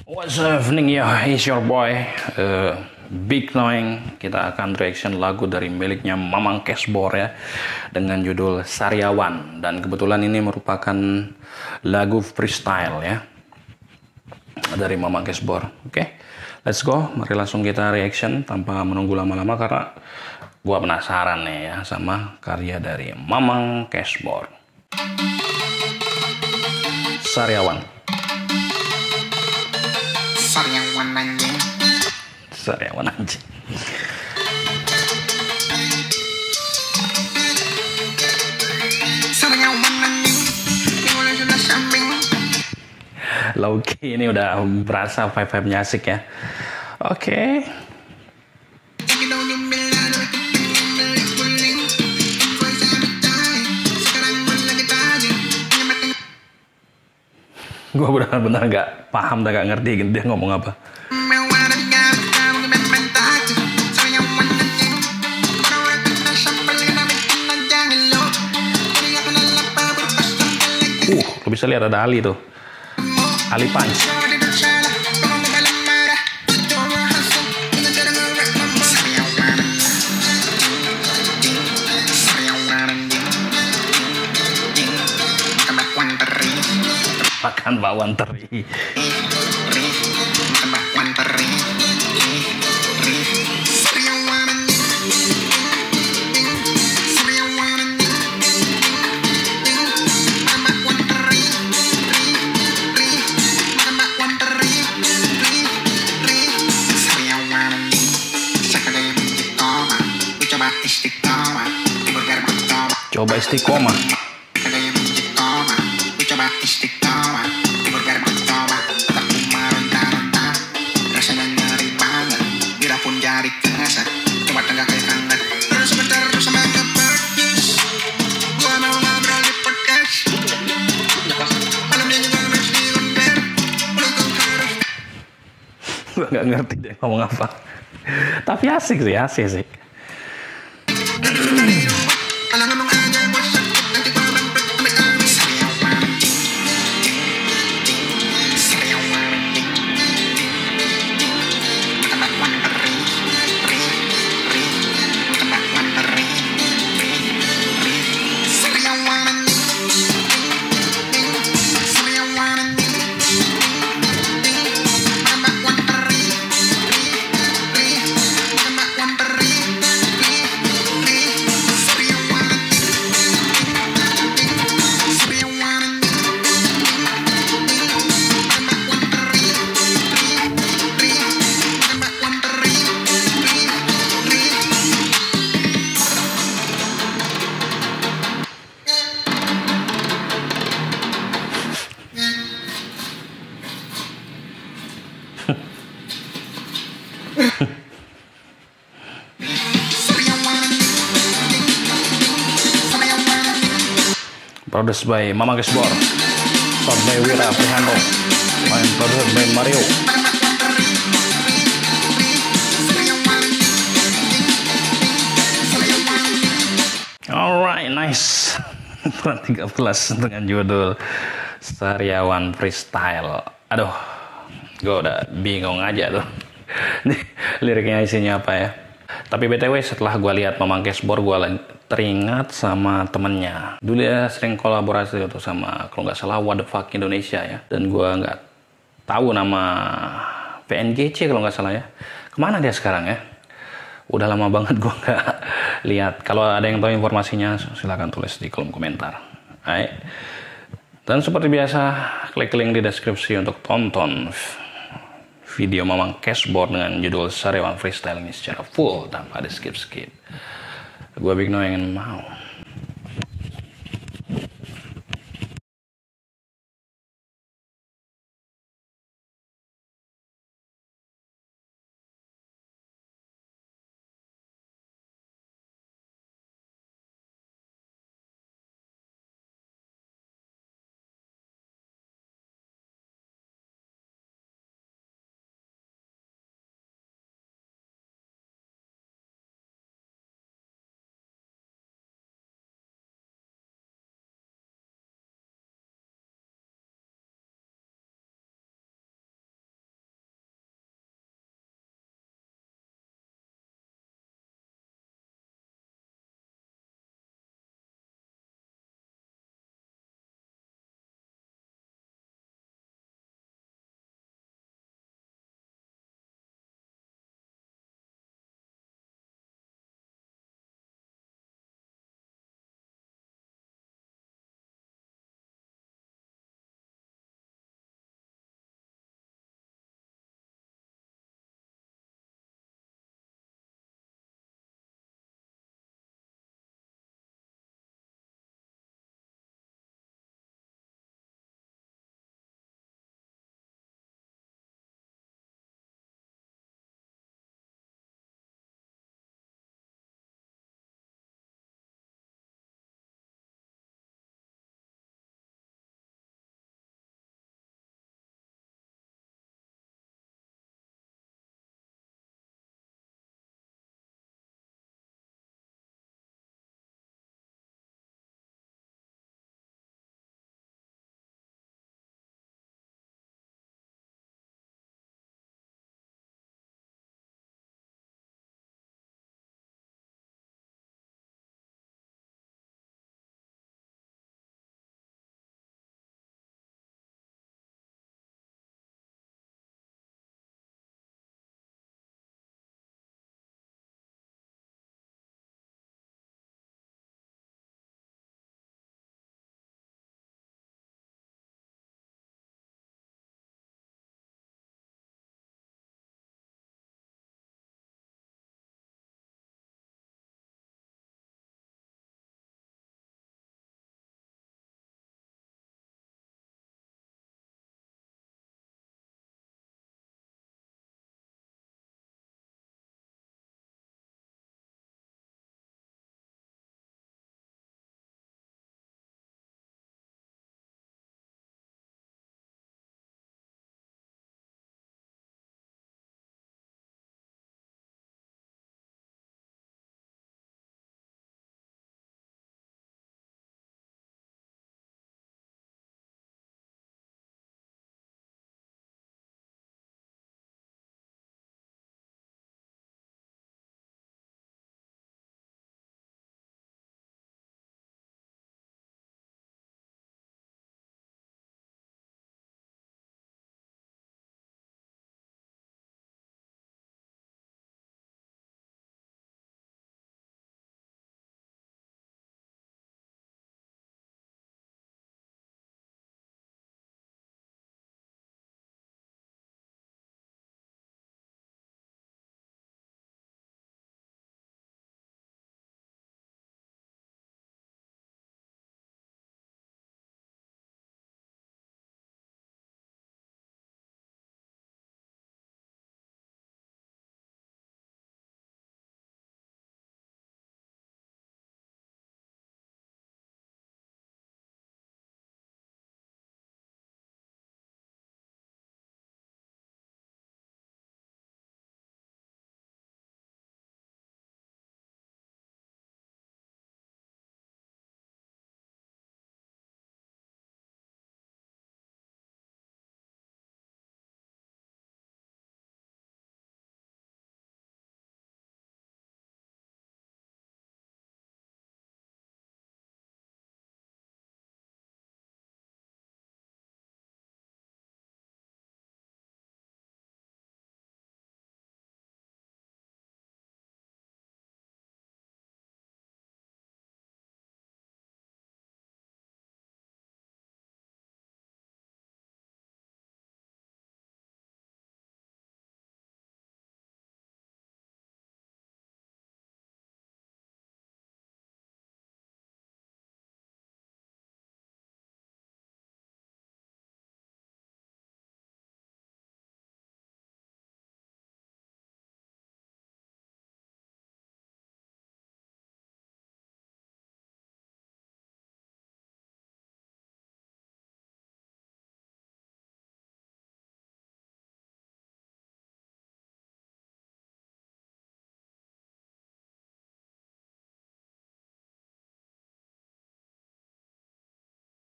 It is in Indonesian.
What's happening ya, it's your boy Big Noeng. Kita akan reaction lagu dari miliknya Mamang Cashbor ya, dengan judul Sariawan. Dan kebetulan ini merupakan lagu freestyle ya, dari Mamang Cashbor. Oke, let's go. Mari langsung kita reaction tanpa menunggu lama-lama, karena gua penasaran nih ya sama karya dari Mamang Cashbor. Sariawan. Sariawan anjing. Sariawan anjing. Sariawan anjing. Mulai sudah samping. Low-key ini udah berasa vibe-nya asik ya. Oke. Gue benar-benar gak paham dan gak ngerti dia ngomong apa. Lo bisa lihat ada Ali tuh. Ali Punch. Makan bakwan teri. Coba istiqomah. Gue gak ngerti dia ngomong apa, tapi asik sih, asik sih. Produced by Mamang Cashbor, shot by Wira Prihando, and produced by Mario. Alright, nice. Kurang 13 dengan judul Sariawan Freestyle. Aduh, gue udah bingung aja tuh. Liriknya isinya apa ya. Tapi BTW setelah gue lihat Mamang Cashbor, gue teringat sama temennya. Dulu dia sering kolaborasi tuh sama, kalau nggak salah, What the Fuck Indonesia ya. Dan gue nggak tahu nama PNGC kalau nggak salah ya. Kemana dia sekarang ya? Udah lama banget gue nggak lihat. Kalau ada yang tahu informasinya, silahkan tulis di kolom komentar. Hai. Dan seperti biasa, klik link di deskripsi untuk tonton video Mamang Cashbor dengan judul Sariawan Freestyle ini secara full tanpa ada skip-skip. Gue Big Noeng mau.